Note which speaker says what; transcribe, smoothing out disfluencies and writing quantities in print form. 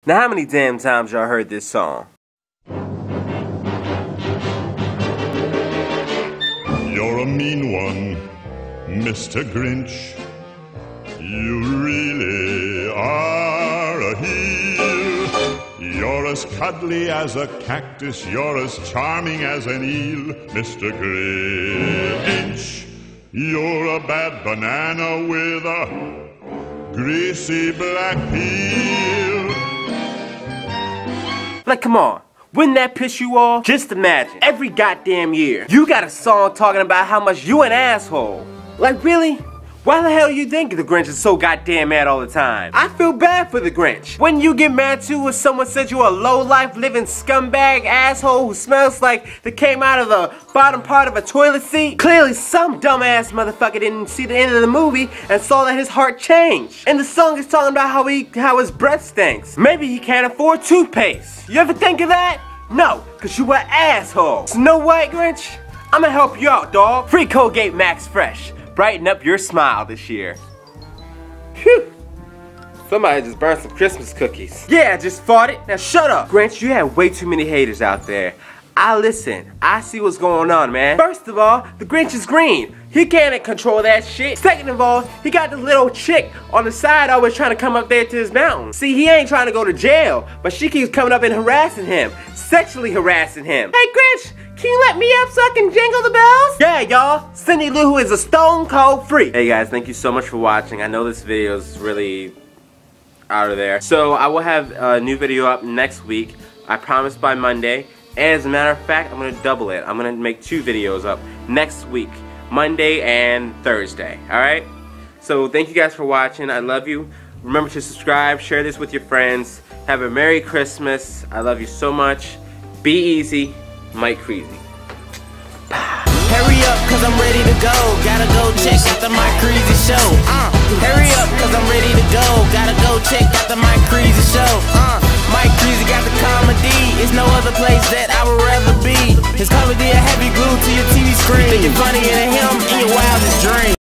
Speaker 1: Now how many damn times y'all heard this song?
Speaker 2: You're a mean one, Mr. Grinch. You really are a heel. You're as cuddly as a cactus, you're as charming as an eel, Mr. Grinch. You're a bad banana with a greasy black peel.
Speaker 1: Like, come on. Wouldn't that piss you off? Just imagine, every goddamn year, you got a song talking about how much you an asshole. Like, really? Why the hell you think the Grinch is so goddamn mad all the time? I feel bad for the Grinch. Wouldn't you get mad too if someone said you a low-life living scumbag asshole who smells like they came out of the bottom part of a toilet seat? Clearly some dumbass motherfucker didn't see the end of the movie and saw that his heart changed. And the song is talking about how his breath stinks. Maybe he can't afford toothpaste. You ever think of that? No, cause you an asshole. So know what, Grinch? I'ma help you out, dog. Free Colgate Max Fresh. Brighten up your smile this year. Phew. Somebody just burned some Christmas cookies. Yeah, I just farted. Now shut up. Grinch, you have way too many haters out there. I listen. I see what's going on, man. First of all, the Grinch is green. He can't control that shit. Second of all, he got this little chick on the side always trying to come up there to his mountain. See, he ain't trying to go to jail, but she keeps coming up and harassing him. Sexually harassing him. Hey, Grinch, can you let me up so I can jingle the bells? Yeah, y'all. Cindy Lou Who is a stone cold freak. Hey, guys, thank you so much for watching. I know this video is really out of there. So, I will have a new video up next week. I promise by Monday. And as a matter of fact, I'm going to double it. I'm going to make 2 videos up next week. Monday and Thursday. Alright? So, thank you guys for watching. I love you. Remember to subscribe. Share this with your friends. Have a Merry Christmas. I love you so much. Be easy. Mike Creezy.
Speaker 3: Hurry up, cause I'm ready to go. Gotta go check out the Mike Creezy show. Hurry up, cause I'm ready to go. Gotta go check out the Mike Creezy show. Mike Creezy got the comedy. It's no other place that I would rather be. His comedy a heavy glue to your TV screen. Think you're funnier than him in your wildest dreams.